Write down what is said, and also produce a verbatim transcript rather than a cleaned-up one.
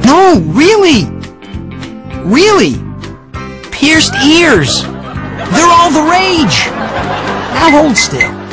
No, really. Really. Pierced ears. They're all the rage. Now hold still.